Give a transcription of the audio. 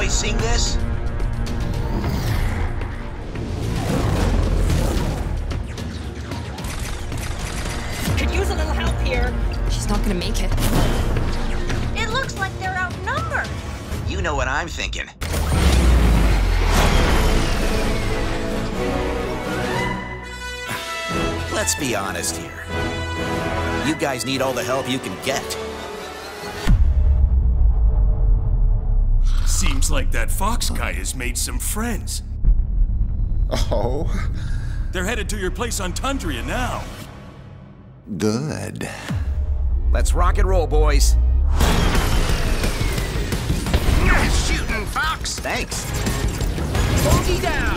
boys seen this? Could use a little help here. She's not gonna make it. It looks like they're outnumbered. You know what I'm thinking. Let's be honest here. You guys need all the help you can get. Seems like that Fox guy has made some friends. Oh? They're headed to your place on Tundria now. Good. Let's rock and roll, boys. Nice shooting, Fox. Thanks. Bogey down!